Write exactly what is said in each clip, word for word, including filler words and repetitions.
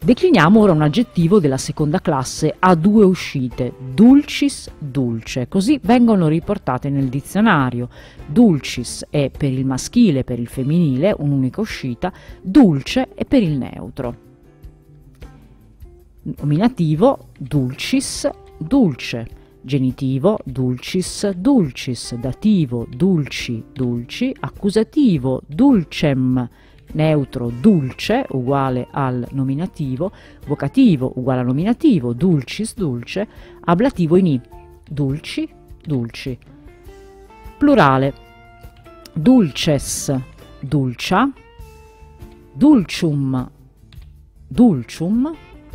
Decliniamo ora un aggettivo della seconda classe a due uscite, dulcis, dulce, così vengono riportate nel dizionario. Dulcis è per il maschile, per il femminile, un'unica uscita, dulce è per il neutro. Nominativo, dulcis, dulce. Genitivo, dulcis, dulcis. Dativo, dulci, dulci. Accusativo, dulcem. Neutro, dulce, uguale al nominativo. Vocativo, uguale al nominativo. Dulcis, dulce. Ablativo in i, dulci, dulci. Plurale, dulces, dulcia. Dulcium, dulcium.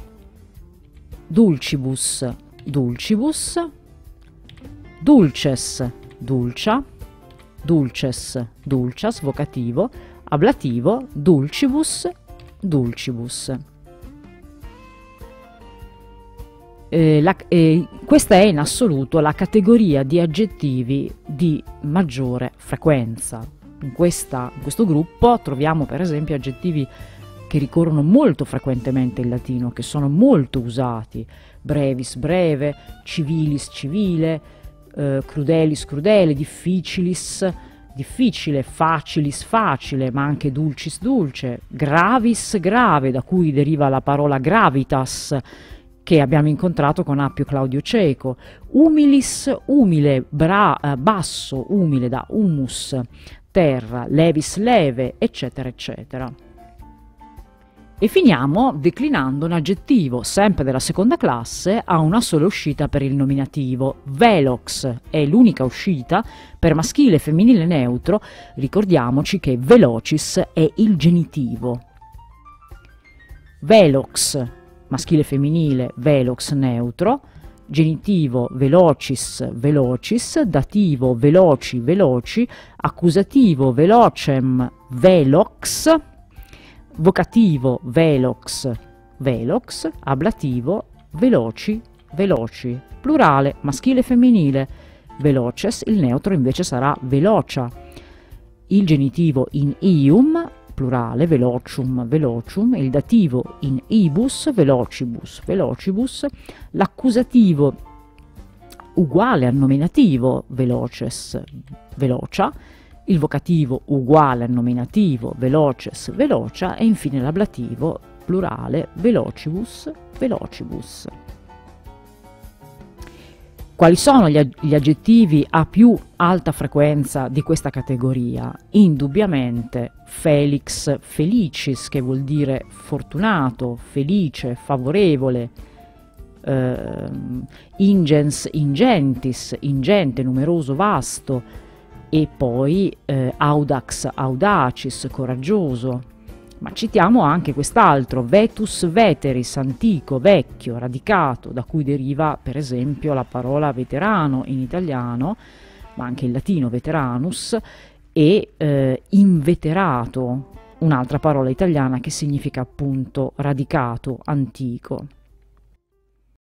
Dulcibus, dulcibus. Dulces, dulcia. Dulces, dulcias, vocativo. Ablativo, dulcibus, dulcibus. Eh, la, eh, questa è in assoluto la categoria di aggettivi di maggiore frequenza. In, questa, in questo gruppo troviamo per esempio aggettivi che ricorrono molto frequentemente in latino, che sono molto usati: brevis, breve, civilis, civile, eh, crudelis, crudele, difficilis, difficile, facilis, facile, ma anche dulcis, dulce, gravis, grave, da cui deriva la parola gravitas che abbiamo incontrato con Appio Claudio Ceco, humilis, umile, bra, eh, basso, umile, da humus, terra, levis, leve, eccetera, eccetera. E finiamo declinando un aggettivo, sempre della seconda classe, a una sola uscita per il nominativo. Velox è l'unica uscita per maschile, femminile, neutro. Ricordiamoci che velocis è il genitivo. Velox, maschile, femminile, velox, neutro. Genitivo, velocis, velocis. Dativo, veloci, veloci. Accusativo, velocem, velox. Vocativo, velox, velox. Ablativo, veloci, veloci. Plurale, maschile e femminile, veloces. Il neutro invece sarà velocia. Il genitivo in ium, plurale, velocium, velocium. Il dativo in ibus, velocibus, velocibus. L'accusativo uguale al nominativo, veloces, velocia. Il vocativo uguale al nominativo, veloces, velocia, e infine l'ablativo plurale, velocibus, velocibus. Quali sono gli, ag gli aggettivi a più alta frequenza di questa categoria? Indubbiamente felix, felicis, che vuol dire fortunato, felice, favorevole, eh, ingens, ingentis, ingente, numeroso, vasto, e poi eh, audax, audacis, coraggioso. Ma citiamo anche quest'altro, vetus veteris, antico, vecchio, radicato, da cui deriva per esempio la parola veterano in italiano, ma anche in latino veteranus, e eh, inveterato, un'altra parola italiana che significa appunto radicato, antico.